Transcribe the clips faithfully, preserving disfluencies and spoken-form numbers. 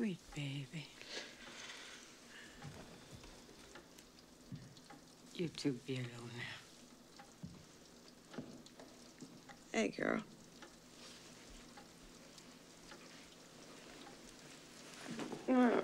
Sweet baby. You two be alone now. Hey, girl. Mm.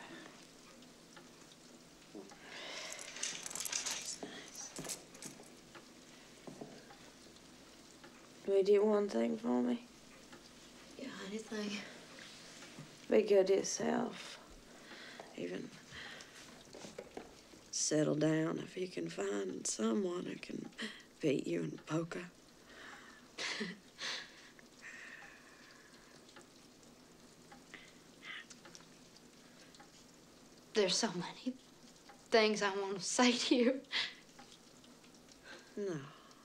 Will you do one thing for me? Yeah, anything. Be good to yourself. Even settle down if you can find someone who can beat you in poker. There's so many things I want to say to you. No.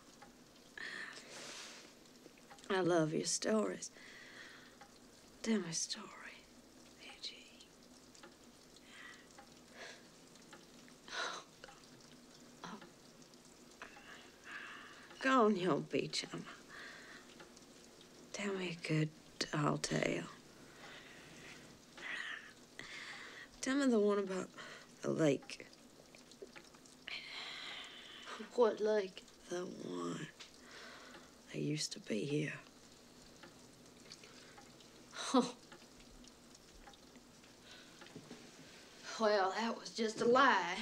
I love your stories. Tell me a story, Eugene. Oh. Go on, your beach, Emma. Tell me a good tall tale. Tell me the one about the lake. What lake? The one that used to be here. Oh. Well, that was just a lie.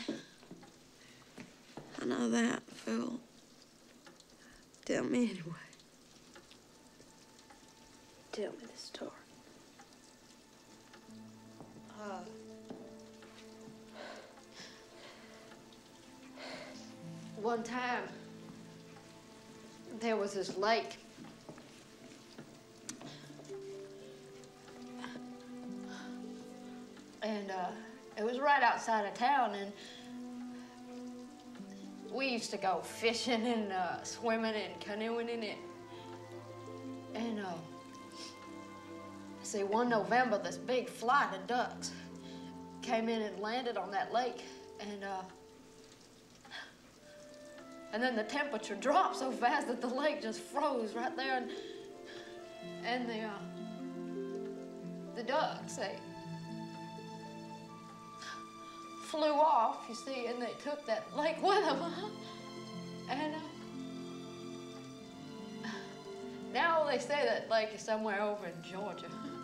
I know that, Phil. Tell me anyway. Tell me the story. Uh, one time, there was this lake. And uh, it was right outside of town, and we used to go fishing and uh, swimming and canoeing in it. And uh, see, one November, this big flight of ducks came in and landed on that lake, and uh, and then the temperature dropped so fast that the lake just froze right there, and and the uh, the ducks, they flew off, you see, and they took that lake with them. And uh, now they say that lake is somewhere over in Georgia.